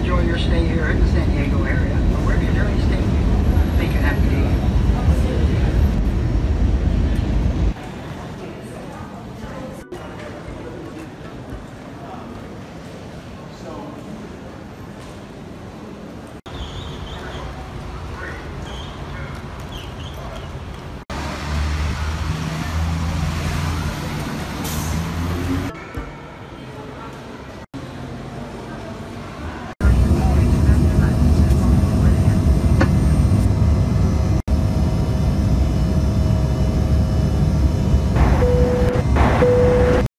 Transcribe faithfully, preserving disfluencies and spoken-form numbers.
enjoy your stay here in the San Diego area, or wherever you're doing, stay. Make it happy to you.